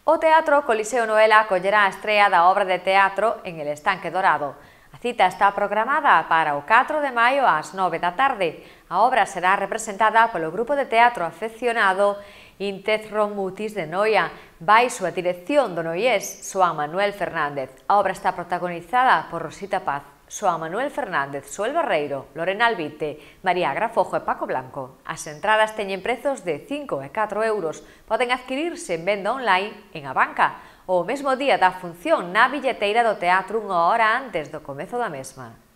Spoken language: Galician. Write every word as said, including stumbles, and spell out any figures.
O Teatro Coliseo Noela acollerá a estrea da obra de teatro En el Estanque Dorado. A cita está programada para o catro de maio ás nove da tarde. A obra será representada polo grupo de teatro afeccionado Intez Romutis de Noia, baixo a dirección do noiés Xoán Manuel Fernández. A obra está protagonizada por Rosita Paz, Xoán Manuel Fernández, Xoel Barreiro, Lorena Albite, María Grafojo e Paco Blanco. As entradas teñen prezos de cinco e catro euros. Poden adquirirse en venda online en A Banca ou o mesmo día da función na billeteira do teatro unha hora antes do comezo da mesma.